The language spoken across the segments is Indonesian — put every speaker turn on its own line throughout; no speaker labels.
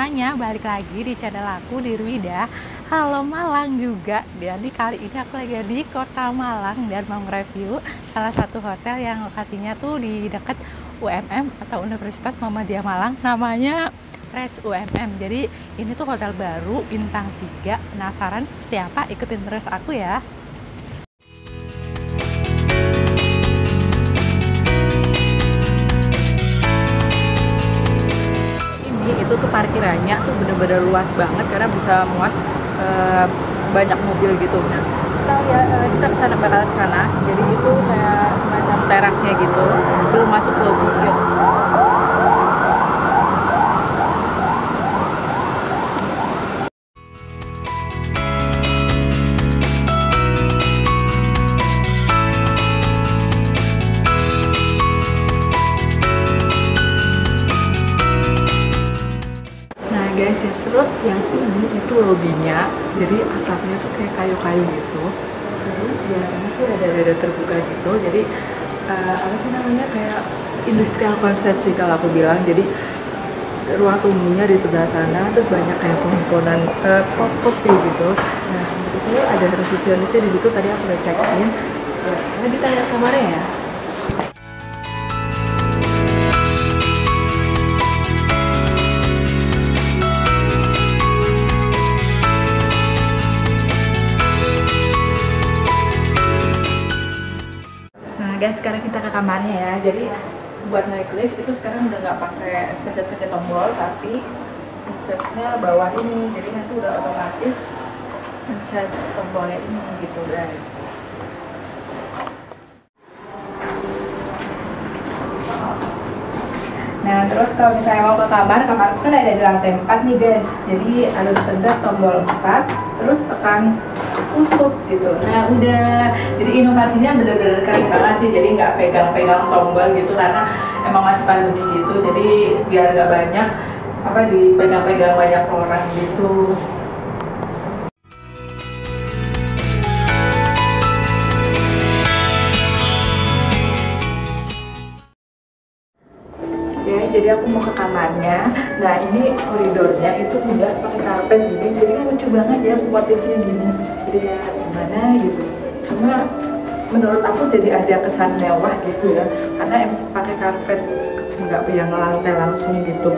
semuanya, balik lagi di channel aku di Ruida. Halo Malang juga. Jadi kali ini aku lagi di kota Malang dan mau review salah satu hotel yang lokasinya tuh di dekat UMM atau Universitas Muhammadiyah Malang, namanya Res UMM. Jadi ini tuh hotel baru bintang 3. Penasaran seperti apa? Ikutin terus aku ya. Itu tuh parkirannya tuh bener-bener luas banget karena bisa muat banyak mobil gitu. Nah, kita kesana, bakal kesana. Jadi itu kayak macam terasnya gitu sebelum masuk lobby. Yuk. Guys, terus yang ini itu lobbynya, jadi atapnya tuh kayak kayu-kayu gitu. Terus ya ini tuh ada terbuka gitu, jadi apa sih namanya, kayak industrial konsep sih kalau aku bilang. Jadi ruang tunggunya di sebelah sana, terus banyak kayak pohon-pohonan kopi gitu. Nah itu ada resepsionisnya di situ, tadi aku udah check in. Tadi tanya kamarnya ya. Guys, sekarang kita ke kamarnya ya. Jadi buat naik lift itu sekarang udah nggak pakai pencet-pencet tombol, tapi pencetnya bawah ini. Jadi nanti udah otomatis pencet tombolnya ini gitu guys. Nah terus kalau misalnya mau ke kamar kan ada di lantai 4 nih guys. Jadi harus pencet tombol 4, terus tekan tutup gitu. Nah udah, jadi inovasinya bener-bener keren banget sih. Jadi nggak pegang-pegang tombol gitu karena emang masih pandemi gitu. Jadi biar nggak banyak apa dipegang-pegang banyak orang gitu. Ya, jadi aku mau ke kamarnya. Nah ini koridornya itu udah pakai karpet gini, jadi lucu banget ya motifnya gini. Jadi kayak gimana gitu. Cuma menurut aku jadi ada kesan mewah gitu ya, karena pakai karpet, nggak yang lantai langsung gitu.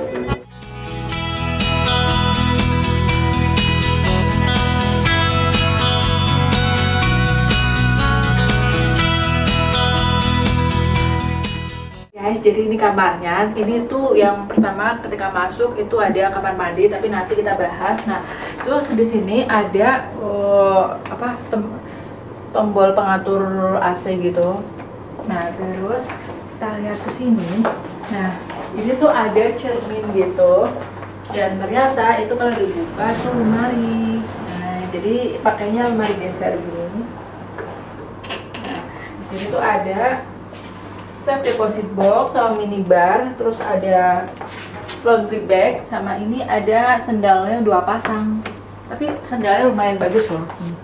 Jadi ini kamarnya. Ini tuh yang pertama ketika masuk itu ada kamar mandi, tapi nanti kita bahas. Nah, terus di sini ada tombol pengatur AC gitu. Nah, terus kita lihat ke sini. Nah, ini tuh ada cermin gitu. Dan ternyata itu kalau dibuka tuh lemari. Nah, jadi pakainya lemari geser gini. Nah, di sini tuh ada safe deposit box sama minibar, terus ada laundry bag, sama ini ada sendalnya 2 pasang. Tapi sendalnya lumayan bagus loh.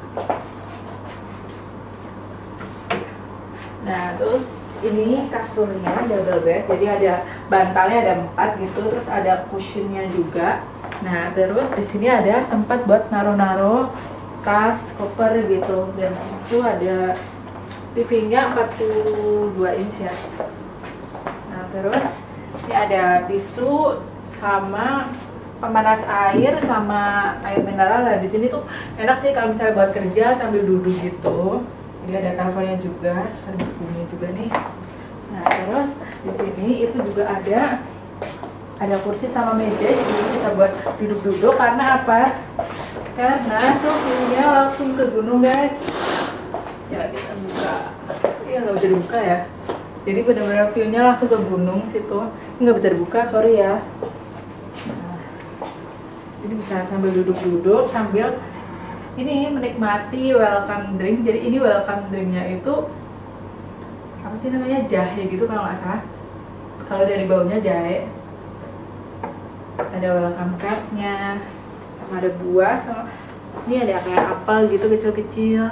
Nah, terus ini kasurnya double bed, jadi ada bantalnya ada 4 gitu, terus ada cushionnya juga. Nah, terus di sini ada tempat buat naruh-naruh tas, koper gitu. Dan situ ada TV-nya 42 inch ya. Nah terus ini ada tisu sama pemanas air sama air mineral. Nah di sini tuh enak sih kalau misalnya buat kerja sambil duduk gitu. Jadi ada teleponnya juga, ada bukunya juga nih. Nah terus di sini itu juga ada kursi sama meja, jadi bisa buat duduk-duduk. Karena apa? Karena tuh view-nya langsung ke gunung guys. Ya kita buka, iya nggak bisa dibuka ya. Jadi benar-benar view-nya langsung ke gunung situ. Nggak bisa dibuka, sorry ya. Nah, jadi bisa sambil duduk-duduk sambil ini menikmati welcome drink. Jadi ini welcome drinknya itu apa sih namanya, jahe gitu kalau nggak salah. Kalau dari baunya jahe. Ada welcome cupnya, sama ada buah, sama ini ada kayak apel gitu kecil-kecil.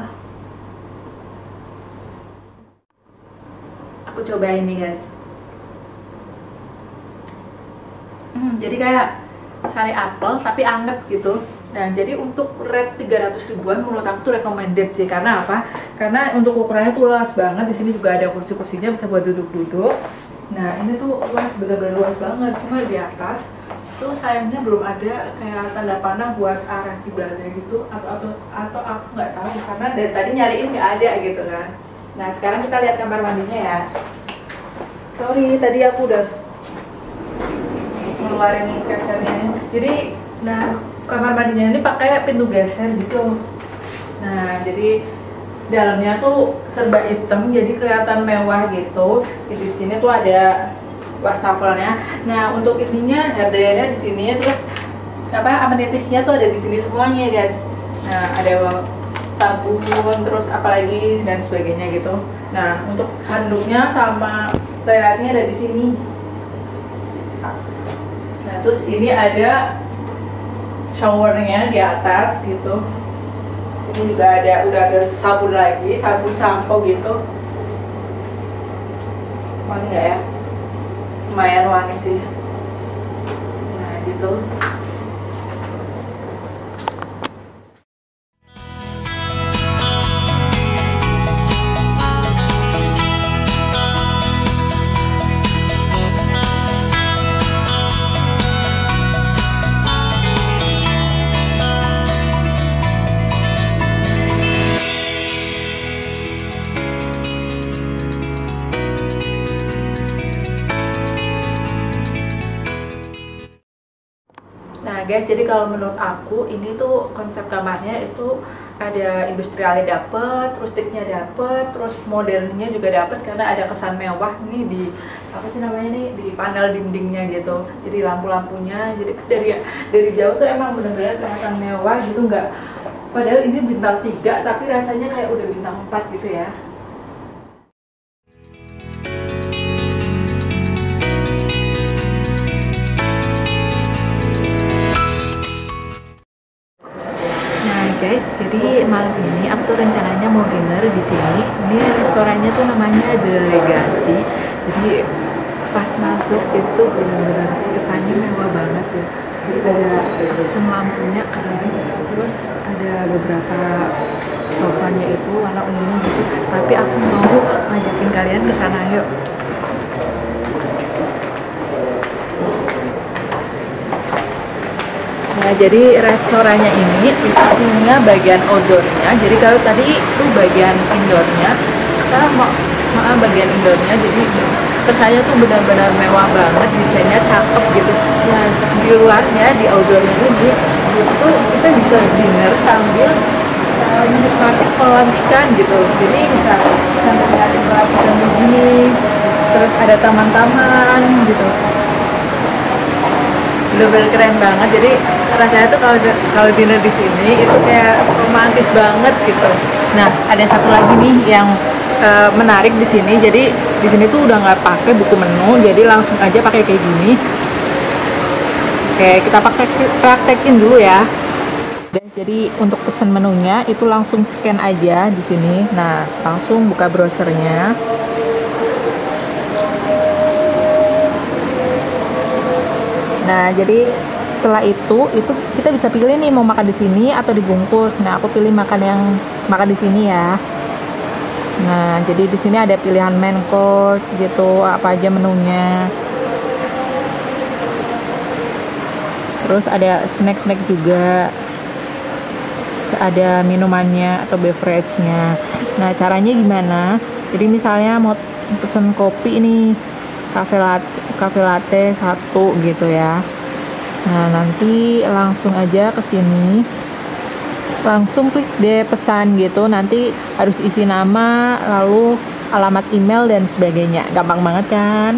Aku cobain nih guys. Jadi kayak sari apel tapi anget gitu. Nah, jadi untuk rate 300 ribuan menurut aku tuh recommended sih. Karena apa? Karena untuk ukurannya tuh luas banget. Di sini juga ada kursi-kursinya bisa buat duduk-duduk. Nah, ini tuh luas, bener-bener luas banget. Cuma di atas tuh sayangnya belum ada kayak tanda panah buat arah kiblatnya gitu, atau aku nggak tahu karena dari tadi nyariin nggak ada gitu kan. Nah, sekarang kita lihat kamar mandinya ya. Sorry, tadi aku udah ngeluarin kesernya. Jadi, nah, kamar mandinya ini pakai pintu geser gitu. Nah, jadi dalamnya tuh serba hitam, jadi kelihatan mewah gitu. Di sini tuh ada wastafelnya. Nah, untuk ininya harganya di sini, terus apa amenitiesnya tuh ada di sini semuanya, guys. Nah, ada sabun, terus apalagi dan sebagainya gitu. Nah, untuk handuknya sama toiletnya ada di sini. Nah, terus ini ada showernya di atas gitu. Sini juga udah ada sabun lagi, sabun sampo gitu. Wangi nggak ya? Lumayan wangi sih. Nah, gitu. Nah guys, jadi kalau menurut aku ini tuh konsep kamarnya itu ada industrialnya dapet, rustiknya dapet, terus modernnya juga dapet karena ada kesan mewah nih di apa sih namanya nih, di panel dindingnya gitu. Jadi lampu-lampunya, jadi dari jauh tuh emang bener-bener kelihatan mewah gitu, nggak, padahal ini bintang 3 tapi rasanya kayak udah bintang 4 gitu ya. Guys, jadi malam ini aku tuh rencananya mau dinner di sini. Ini restorannya tuh namanya Delegasi. Jadi pas masuk itu benar-benar kesannya mewah banget ya. Jadi ada sistem lampunya keren, terus ada beberapa sofanya itu warna ungu gitu. Tapi aku mau ngajakin kalian ke sana, yuk. Nah, jadi restorannya ini punya bagian outdoornya. Jadi kalau tadi itu bagian indoornya, kita mau bagian indoornya. Jadi kesannya tuh benar-benar mewah banget, desainnya cakep gitu. Nah, di luarnya di outdoornya ini itu kita bisa dinner sambil menikmati kolam ikan gitu. Jadi bisa sambil menikmati kolam ikan begini, terus ada taman-taman gitu. Bener-bener keren banget. Jadi rasanya tuh kalau dinner di sini itu kayak romantis banget gitu. Nah, ada satu lagi nih yang menarik di sini. Jadi di sini tuh udah nggak pakai buku menu, jadi langsung aja pakai kayak gini. Oke, kita praktekin dulu ya. Dan jadi untuk pesan menunya itu langsung scan aja di sini. Nah, langsung buka browsernya. Nah, jadi setelah itu kita bisa pilih nih mau makan di sini atau dibungkus. Nah, aku pilih makan di sini ya. Nah, jadi di sini ada pilihan main course gitu, apa aja menunya. Terus ada snack-snack juga. Ada minumannya atau beverage-nya. Nah, caranya gimana? Jadi misalnya mau pesen kopi nih, cafe latte 1 gitu ya. Nah, nanti langsung aja ke sini, langsung klik deh pesan gitu. Nanti harus isi nama, lalu alamat email dan sebagainya. Gampang banget kan?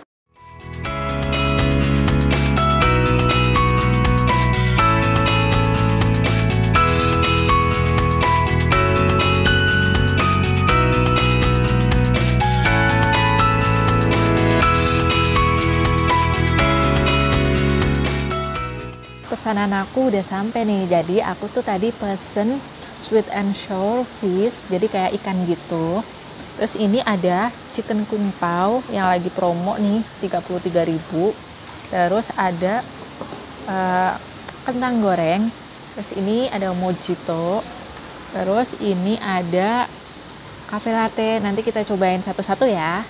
Pesanan aku udah sampai nih. Jadi aku tuh tadi pesen sweet and sour fish, jadi kayak ikan gitu. Terus ini ada chicken kung pao yang lagi promo nih, 33.000. Terus ada kentang goreng. Terus ini ada mojito. Terus ini ada cafe latte. Nanti kita cobain satu-satu ya.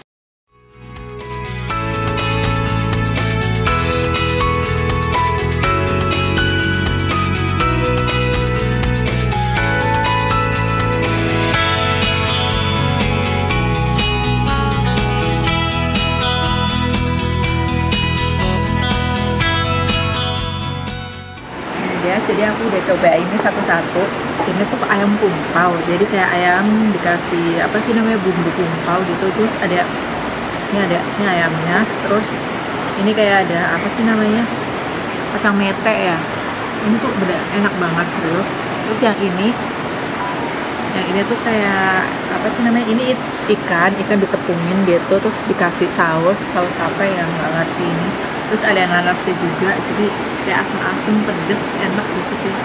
Jadi aku udah coba ini satu-satu. Ini tuh ayam kumpau, jadi kayak ayam dikasih apa sih namanya, bumbu kumpau gitu. Terus ada ini ayamnya, terus ini kayak ada apa sih namanya, kacang mete ya. Ini tuh bener enak banget terus yang ini tuh kayak apa sih namanya, ini ikan ditepungin gitu, terus dikasih saus apa yang nggak ngerti ini. Terus ada nanasnya juga, jadi kayak asam-asam pedes, enak gitu sih.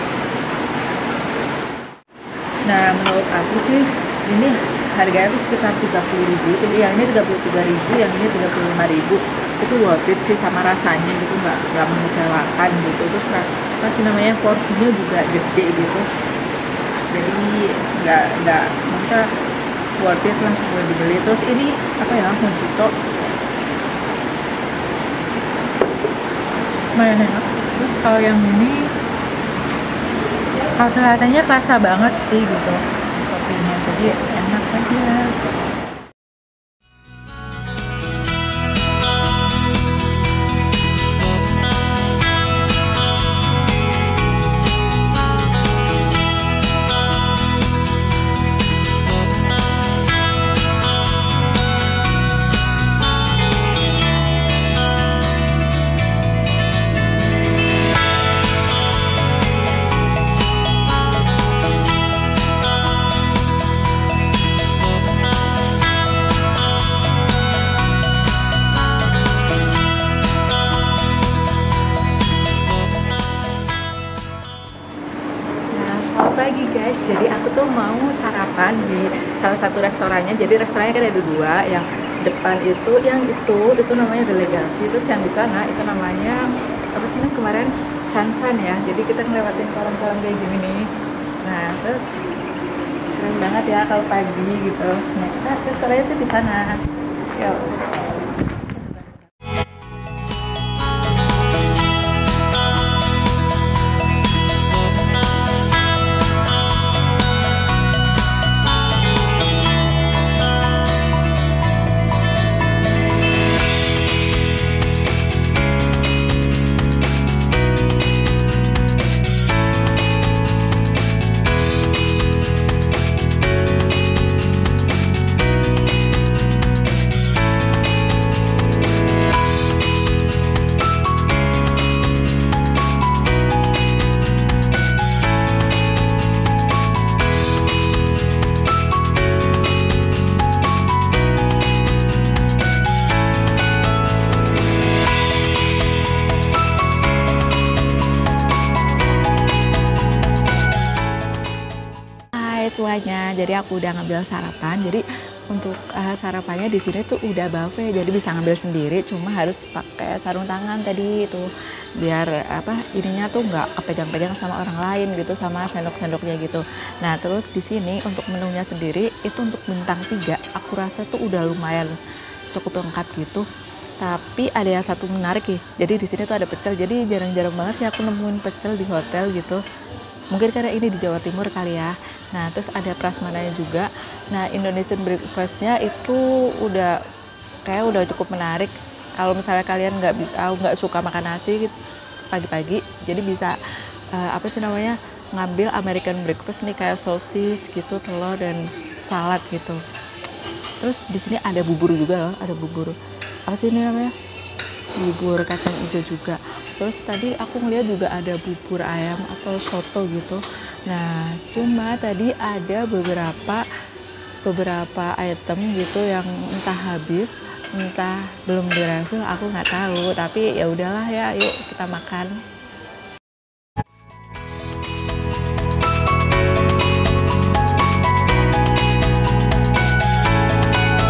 Nah menurut aku sih ini harganya tuh sekitar 30.000, jadi yang ini 33.000, yang ini 35.000. Itu worth it sih, sama rasanya gitu, nggak mengecewakan gitu. Terus apa sih namanya, porsinya juga gede gitu, jadi nggak maksudnya worth it, langsung boleh dibeli. Terus ini apa ya, mojito lumayan enak. Terus kalau yang ini kelihatannya kerasa banget sih gitu kopinya, jadi enak aja. Pagi guys, jadi aku tuh mau sarapan di salah satu restorannya. Jadi restorannya kan ada dua, yang depan itu namanya Delegasi, terus yang di sana itu namanya apa sih kemarin Sunshine ya. Jadi kita ngelewatin kolam-kolam kayak gini nih. Nah terus keren banget ya kalau pagi gitu. Nah kita restorannya tuh di sana. Yuk. Semuanya, jadi aku udah ngambil sarapan. Jadi untuk sarapannya di sini tuh udah buffet, jadi bisa ngambil sendiri, cuma harus pakai sarung tangan tadi itu biar apa ininya tuh nggak kepegang-pegang sama orang lain gitu, sama sendok-sendoknya gitu. Nah terus di sini untuk menunya sendiri itu untuk bintang 3 aku rasa tuh udah lumayan cukup lengkap gitu. Tapi ada yang satu menarik ya, jadi di sini tuh ada pecel. Jadi jarang-jarang banget sih aku nemuin pecel di hotel gitu, mungkin karena ini di Jawa Timur kali ya. Nah terus ada prasmananya juga. Nah Indonesian breakfastnya itu udah cukup menarik. Kalau misalnya kalian nggak suka makan nasi pagi-pagi, jadi bisa apa sih namanya, ngambil American breakfast nih, kayak sosis gitu, telur dan salad gitu. Terus di sini ada bubur juga loh, ada bubur apa sih ini namanya, bubur kacang hijau juga. Terus tadi aku ngeliat juga ada bubur ayam atau soto gitu. Nah cuma tadi ada beberapa item gitu yang entah habis entah belum direfill, aku nggak tahu. Tapi ya udahlah ya, yuk kita makan.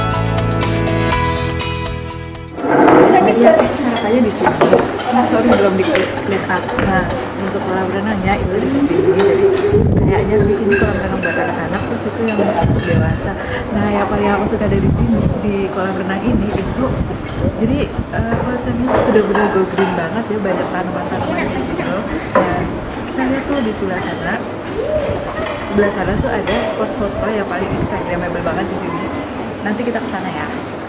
Ya, sarapannya di sini. Sorry belum belum di clean up. Nah, untuk kolam renangnya itu di sini, jadi kayaknya sih ini kolam renang buat anak-anak, terus itu yang untuk dewasa. Nah, yang paling aku suka dari sini di kolam renang ini itu jadi kawasannya benar-benar go green banget ya, banyak tanaman-tanaman gitu. Dan kita lihat tuh di sebelah sana tuh ada spot foto yang paling instagramable banget di sini. Nanti kita ke sana ya.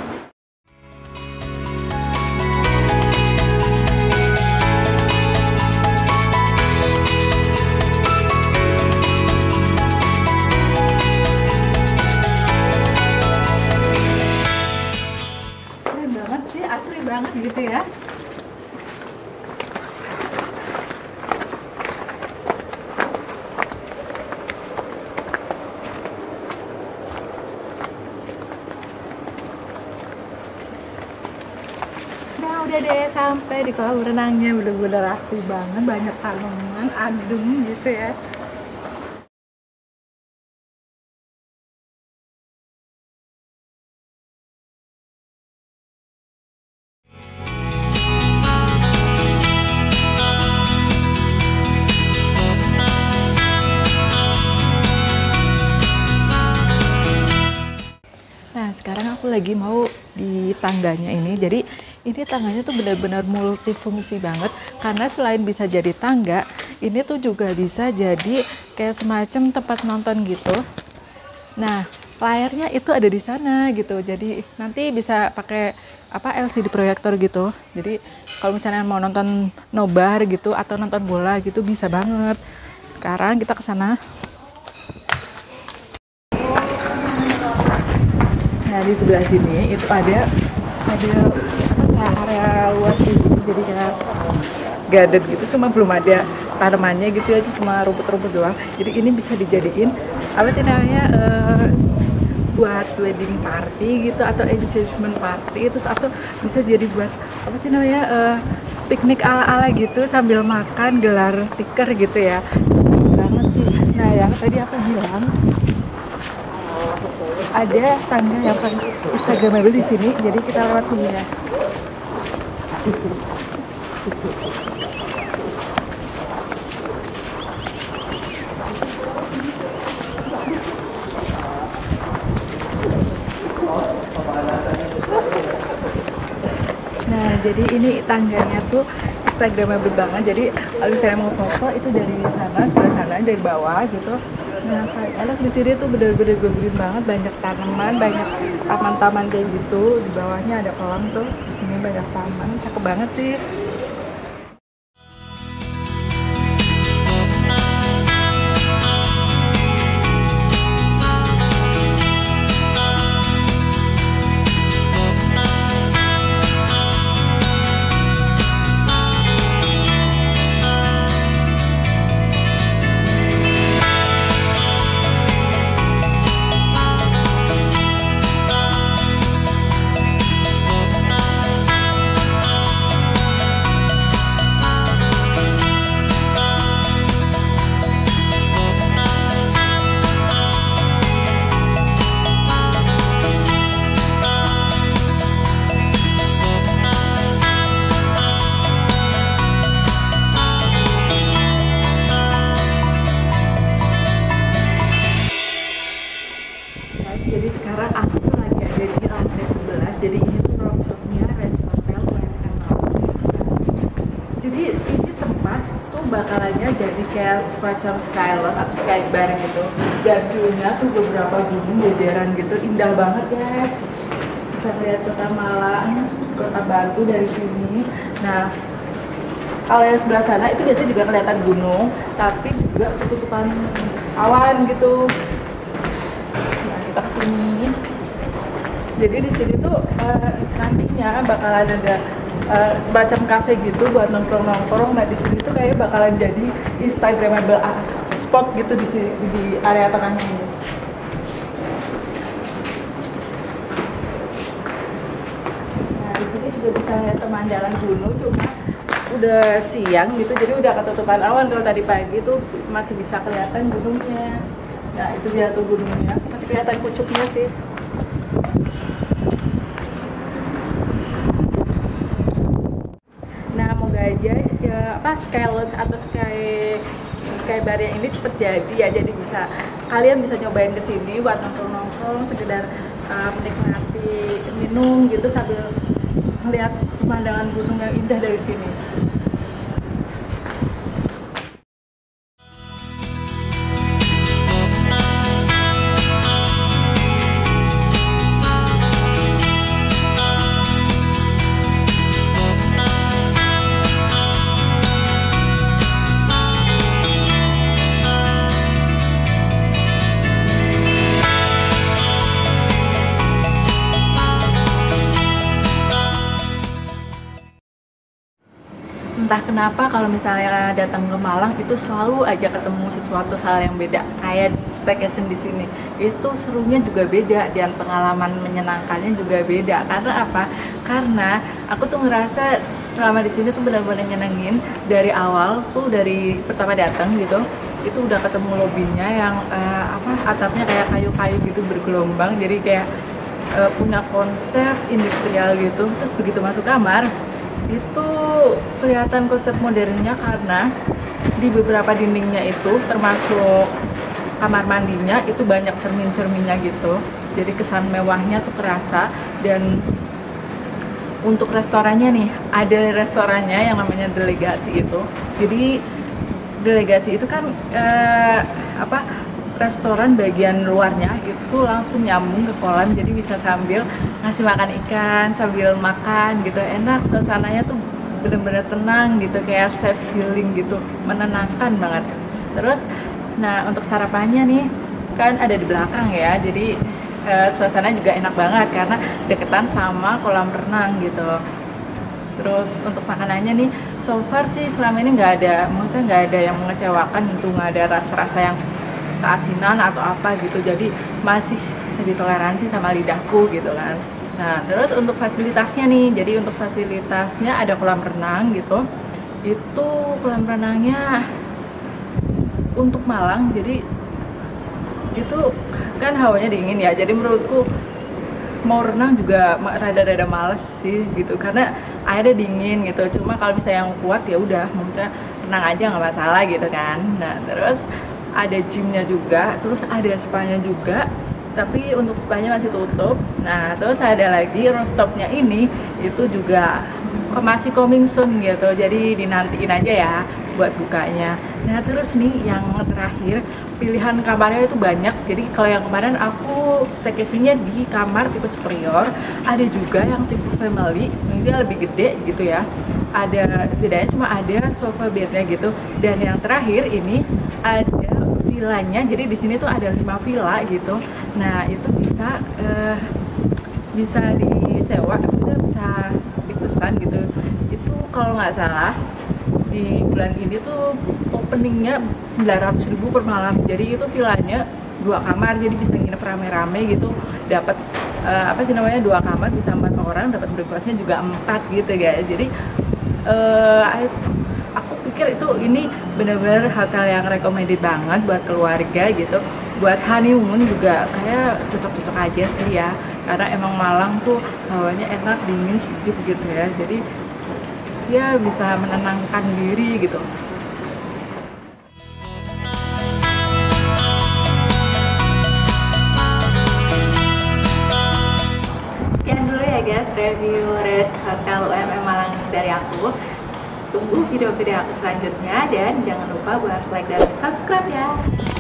Keren banget sih, asli banget gitu ya. Nah, udah deh sampai di kolam renangnya, bener-bener asli banget, banyak tanaman, adem gitu ya. Nah, sekarang aku lagi mau di tangganya ini. Jadi ini tangganya tuh benar-benar multifungsi banget, karena selain bisa jadi tangga, ini tuh juga bisa jadi kayak semacam tempat nonton gitu. Nah, layarnya itu ada di sana gitu. Jadi nanti bisa pakai LCD proyektor gitu. Jadi kalau misalnya mau nonton nobar gitu atau nonton bola gitu bisa banget. Sekarang kita ke sana. Nah, di sebelah sini itu ada area luas gitu, jadi kayak garden gitu, cuma belum ada tanamannya gitu ya, cuma rumput-rumput doang. Jadi ini bisa dijadiin buat wedding party gitu atau engagement party itu, atau bisa jadi buat piknik ala-ala gitu sambil makan, gelar tikar gitu ya. Banget sih. Nah, yang tadi aku bilang ada tangga yang paling instagramable di sini, jadi kita lewat sini ya. Nah, jadi ini tangganya tuh instagramable banget. Jadi kalau saya mau foto itu dari sana, sebelah sana, dari bawah gitu. Nah, enak di sini tuh bener-bener green banget, banyak tanaman, banyak taman-taman kayak gitu. Di bawahnya ada kolam tuh, di sini banyak taman, cakep banget sih. Jadi sekarang aku tuh lagi ada di lantai 11. Jadi ini tuh rooftopnya Res Hotel UMM. Jadi ini tempat tuh bakalannya jadi kayak semacam skylot atau skybar gitu. Dan view-nya tuh beberapa gunung jajaran gitu, indah banget ya. Bisa lihat Kota Malang, Kota Batu dari sini. Nah, kalau yang sebelah sana itu biasanya juga kelihatan gunung, tapi juga ketutupan awan gitu. Kita kesini. Jadi di sini tuh nantinya bakalan ada semacam cafe gitu buat nongkrong-nongkrong. Nah, di sini tuh kayak bakalan jadi instagramable spot gitu di area tengahnya ini. Nah, di sini juga bisa lihat pemandangan gunung, cuma udah siang gitu, jadi udah ketutupan awan. Kalau tadi pagi tuh masih bisa kelihatan gunungnya. Nah, itu dia tuh gunungnya, masih kelihatan pucuknya sih. Nah, moga aja ya, sky lounge atau sky bar yang ini cepet jadi ya, jadi kalian bisa nyobain ke sini buat nongkrong-nongkrong, sekedar menikmati minum gitu sambil melihat pemandangan gunung yang indah dari sini. Entah kenapa kalau misalnya datang ke Malang itu selalu aja ketemu sesuatu hal yang beda. Kayak staycation di sini itu serunya juga beda dan pengalaman menyenangkannya juga beda. Karena apa? Karena aku tuh ngerasa selama di sini tuh benar-benar nyenengin dari awal tuh, dari pertama datang gitu. Itu udah ketemu lobbynya yang atapnya kayak kayu-kayu gitu bergelombang, jadi kayak punya konsep industrial gitu. Terus begitu masuk kamar itu kelihatan konsep modernnya karena di beberapa dindingnya itu termasuk kamar mandinya itu banyak cermin-cerminnya gitu, jadi kesan mewahnya tuh kerasa. Dan untuk restorannya nih, ada restorannya yang namanya Delegasi itu. Jadi Delegasi itu kan restoran bagian luarnya itu langsung nyambung ke kolam, jadi bisa sambil ngasih makan ikan sambil makan gitu, enak. Suasananya tuh bener-bener tenang gitu, kayak safe healing gitu, menenangkan banget. Terus nah untuk sarapannya nih kan ada di belakang ya, jadi suasana juga enak banget karena deketan sama kolam renang gitu. Terus untuk makanannya nih, so far sih selama ini nggak ada yang mengecewakan gitu, nggak ada rasa-rasa yang keasinan atau apa gitu, jadi masih bisa ditoleransi sama lidahku gitu kan. Nah terus untuk fasilitasnya nih, jadi untuk fasilitasnya ada kolam renang gitu. Itu kolam renangnya untuk Malang, jadi itu kan hawanya dingin ya, jadi menurutku mau renang juga rada-rada males sih gitu, karena airnya dingin gitu. Cuma kalau misalnya yang kuat ya udah, maksudnya renang aja nggak masalah gitu kan. Nah terus ada gymnya juga, terus ada spanya juga, tapi untuk spanya masih tutup. Nah terus ada lagi rooftopnya ini, itu juga masih coming soon gitu, jadi dinantiin aja ya buat bukanya. Nah terus nih yang terakhir, pilihan kamarnya itu banyak. Jadi kalau yang kemarin aku staycationnya di kamar tipe superior, ada juga yang tipe family, ini lebih gede gitu ya. Ada bedanya cuma ada sofa bednya gitu. Dan yang terakhir ini ada villanya, jadi di sini tuh ada 5 villa gitu. Nah itu bisa disewa, bisa dipesan gitu. Itu kalau nggak salah di bulan ini tuh openingnya 900.000 per malam. Jadi itu villanya 2 kamar, jadi bisa nginep rame-rame gitu. Dapat 2 kamar bisa 4 orang, dapat breakfastnya juga 4 gitu guys. Jadi aku pikir ini benar-benar hotel yang recommended banget buat keluarga gitu. Buat honeymoon juga kayak cocok-cocok aja sih ya, karena emang Malang tuh hawanya enak, dingin, sejuk gitu ya. Jadi ya bisa menenangkan diri gitu. Sekian dulu ya guys review Res Hotel UMM Malang dari aku. Tunggu video-video aku selanjutnya dan jangan lupa buat like dan subscribe ya.